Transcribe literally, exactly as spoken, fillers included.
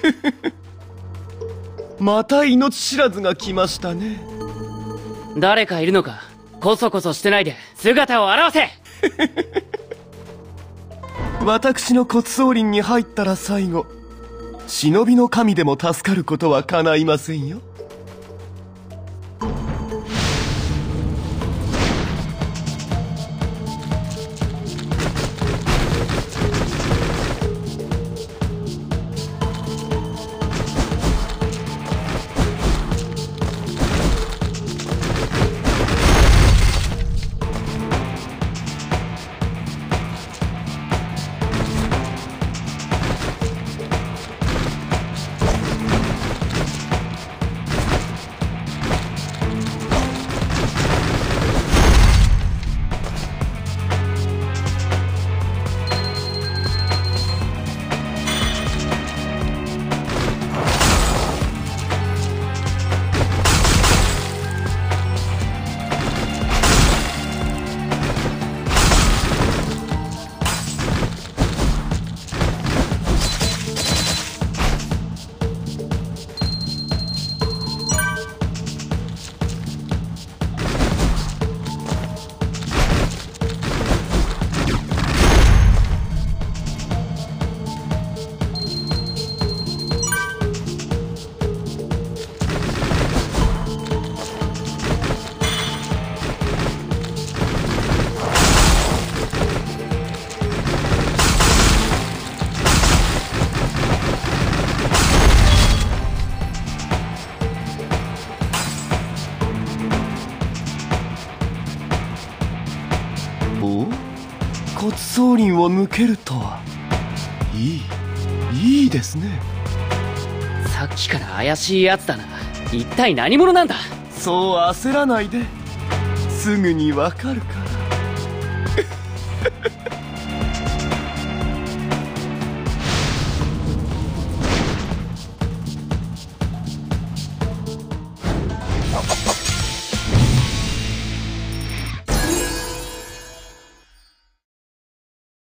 また命知らずが来ましたね。 誰かいるのか。こそこそしてないで姿を現せ。 私の骨葬林に入ったら最後、忍びの神でも助かることは叶いませんよ。お？骨葬林を抜けるとは。いい、いいですね。 さっきから怪しいやつだな。一体何者なんだ。 そう焦らないで。すぐにわかるか